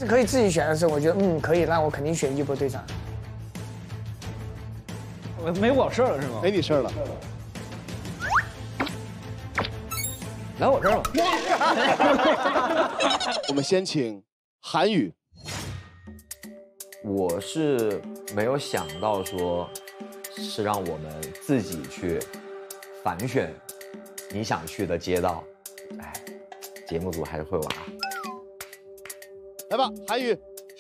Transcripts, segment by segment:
可以自己选的时候，我觉得可以，那我肯定选一博队长。 没我事儿了是吗？ 没你事儿了。 来我这儿吧。 我们先请韩宇。 我是没有想到说，是让我们自己去反选你想去的街道。哎，节目组还是会玩。 来吧，韩宇。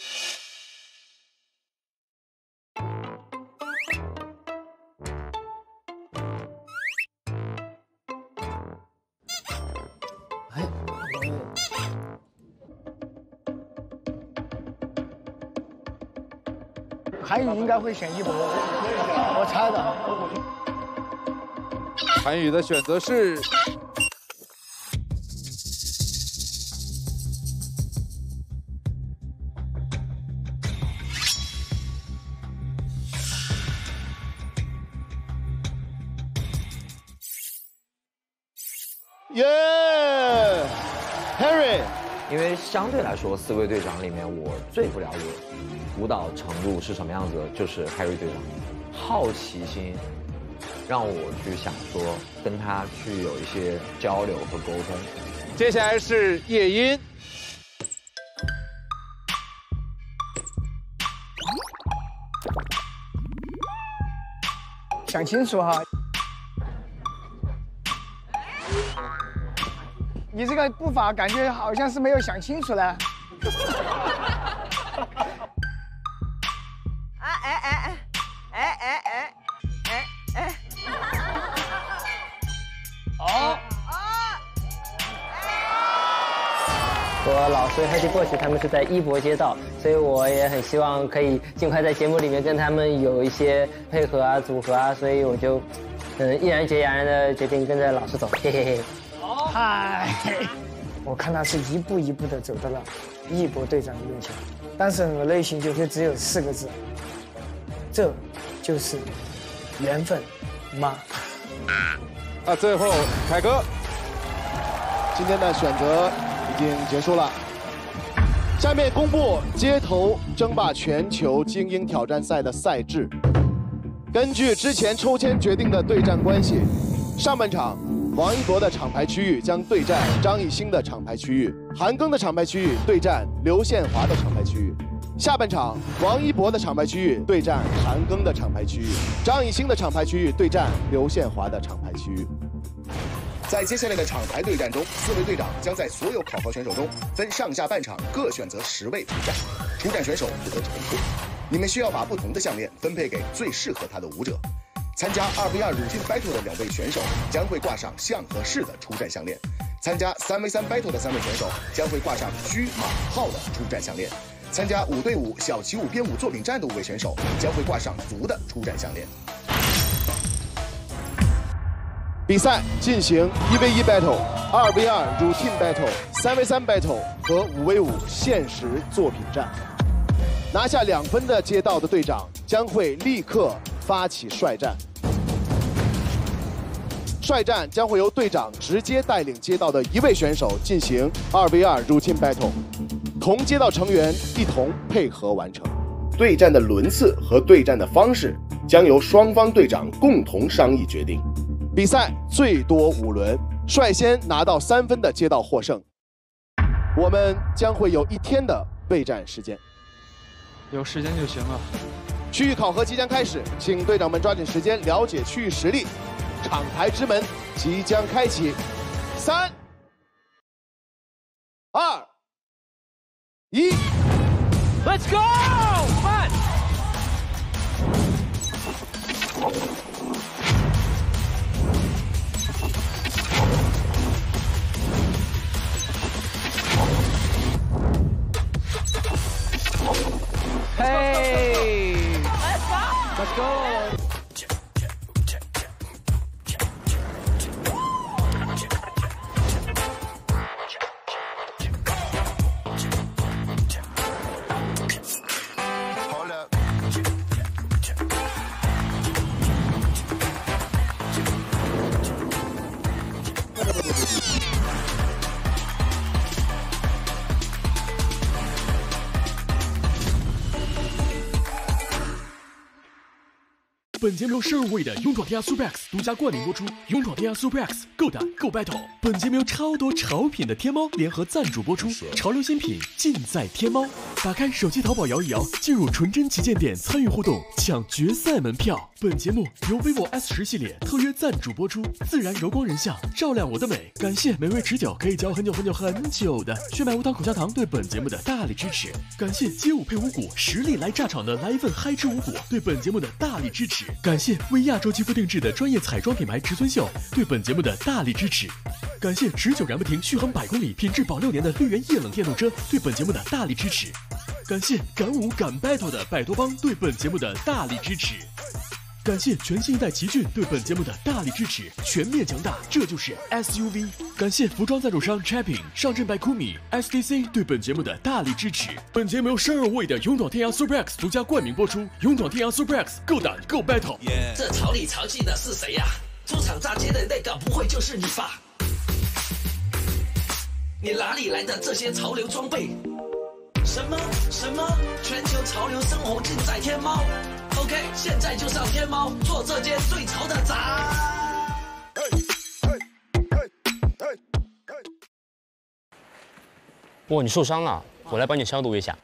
韩宇应该会选一博，我猜的。 韩宇的选择是耶 ，Harry。 因为相对来说，4位队长里面我最不了解舞蹈程度是什么样子的，就是 Harry 队长。好奇心让我去想说跟他去有一些交流和沟通。 接下来是叶音。 想清楚哈。你这个步伐感觉好像是没有想清楚嘞。 我老师 Happy Bush 他们是在一博街道，所以我也很希望可以尽快在节目里面跟他们有一些配合啊、组合啊，所以我就毅然决然的决定跟着老师走，嘿嘿嘿。 嗨，我看他是一步一步的走到了一博队长的面前，但是我内心就只有4个字，这就是缘分吗？ 那最后凯哥， 今天的选择已经结束了。下面公布街头争霸全球精英挑战赛的赛制。根据之前抽签决定的对战关系，上半场王一博的厂牌区域将对战张艺兴的厂牌区域，韩庚的厂牌区域对战刘宪华的厂牌区域。下半场王一博的厂牌区域对战韩庚的厂牌区域，张艺兴的厂牌区域对战刘宪华的厂牌区域。 在接下来的厂牌对战中，4位队长将在所有考核选手中分上下半场各选择10位出战，出战选手不得重复。你们需要把不同的项链分配给最适合他的舞者。参加2v2 Routine Battle 的2位选手将会挂上象和士的出战项链，参加3v3 Battle 的3位选手将会挂上车、马、炮的出战项链，参加5对5小旗舞编舞作品战的5位选手将会挂上足的出战项链。 比赛进行1v1 battle、2v2 routine battle、3v3 battle 和5v5限时作品战。拿下2分的街道的队长将会立刻发起帅战。帅战将会由队长直接带领街道的1位选手进行2v2 routine battle， 同街道成员一同配合完成。对战的轮次和对战的方式将由双方队长共同商议决定。比赛最多5轮，率先拿到3分的街道获胜。我们将会有1天的备战时间， 有时间就行了。 区域考核即将开始，请队长们抓紧时间了解区域实力。厂牌之门即将开启，3、2、1 ，Let's go！ 慢。Hey! Let's go! 本节目由12位的勇闯天涯 Super X 独家冠名播出。勇闯天涯 Super X， 够胆够 battle。本节目由超多潮品的天猫联合赞助播出，潮流新品尽在天猫。打开手机淘宝摇一摇，进入纯真旗舰店参与互动，抢决赛门票。本节目由 vivo S10系列特约赞助播出。自然柔光人像，照亮我的美。感谢美味持久可以嚼很久很久很久的炫迈无糖口香糖对本节目的大力支持。感谢街舞配五谷，实力来炸场的来一份嗨吃五谷对本节目的大力支持。感谢为亚洲肌肤定制的专业彩妆品牌植村秀对本节目的大力支持。感谢持久燃不停、续航100公里、品质保6年的绿源液冷电动车对本节目的大力支持。感谢敢舞敢 battle 的百多帮对本节目的大力支持。感谢全新一代奇骏对本节目的大力支持，全面强大，这就是 SUV。感谢服装赞助商 Chapping、上阵百Kumi、SDC 对本节目的大力支持。本节目由12位的勇闯天涯 Super X 独家冠名播出。勇闯天涯 Super X， 够胆够 battle。 这潮里潮气的是谁呀？出场炸街的那个不会就是你吧？你哪里来的这些潮流装备？什么？全球潮流生活尽在天猫。OK， 现在就上天猫做这件最潮的杂。 哇，你受伤了，我来帮你消毒一下。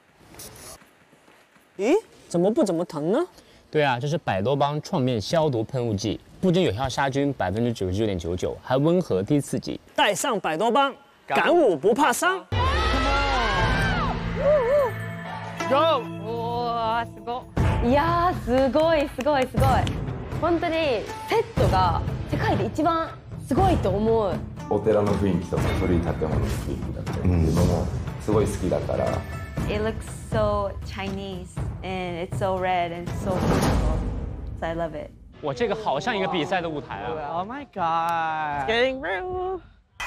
咦，怎么不怎么疼呢？ 对啊，这是百多邦创面消毒喷雾剂，不仅有效杀菌99.99%，还温和低刺激。 带上百多邦，敢舞不怕伤。 Go！ 哇，すごい。いやー、すごい。本当にセットが世界で一番すごいと思う。 お寺の雰囲気とか古い建物の雰囲気だったりっていうのもすごい好きだから。 It looks so Chinese and it's so red and so beautiful. So I love it. 我这个好像一个比赛的舞台啊 ！Oh my god! Getting real.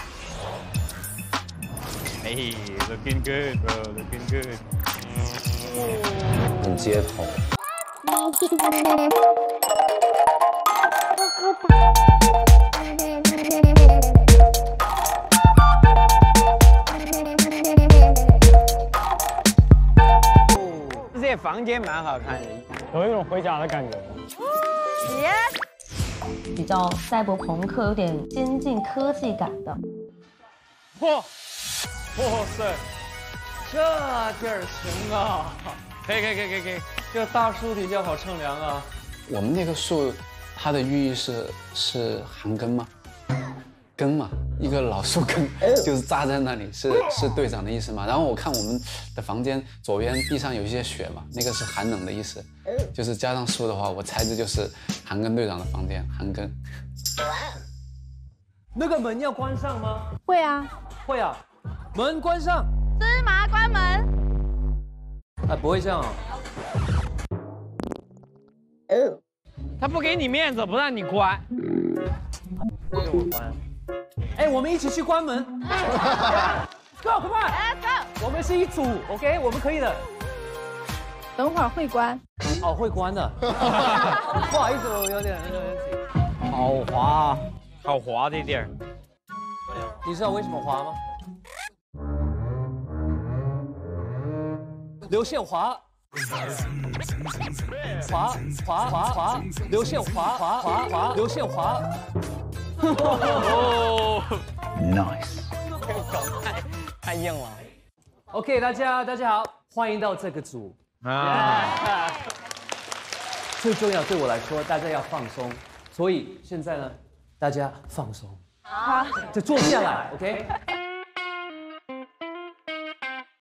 Hey, looking good, bro. Looking good. 很街头。 这些房间蛮好看的， 有一种回家的感觉。 比较赛博朋克，有点先进科技感的。 哇塞，这地儿行啊！可以，这大树底下好乘凉啊。 我们那个树，它的寓意是韩庚吗？根嘛，一个老树根，就是扎在那里，是队长的意思嘛。然后我看我们的房间左边地上有一些雪嘛，那个是寒冷的意思，就是加上树的话，我猜这就是韩庚队长的房间，韩庚。 那个门要关上吗？ 会啊， 门关上。 芝麻关门。 哎，不会这样啊。他不给你面子，不让你关。不给我关。哎，我们一起去关门。Go， come on！ 我们是一组 ，OK， 我们可以的。 等会儿会关。 哦，会关的。不好意思，我有点好滑的地儿。你知道为什么滑吗？流线滑，流线滑，流线滑。哦 ，nice， 太硬了。 OK， 大家好，欢迎到这个组。最重要对我来说，大家要放松，所以现在呢，大家放松。 好， 就坐下来 ，OK。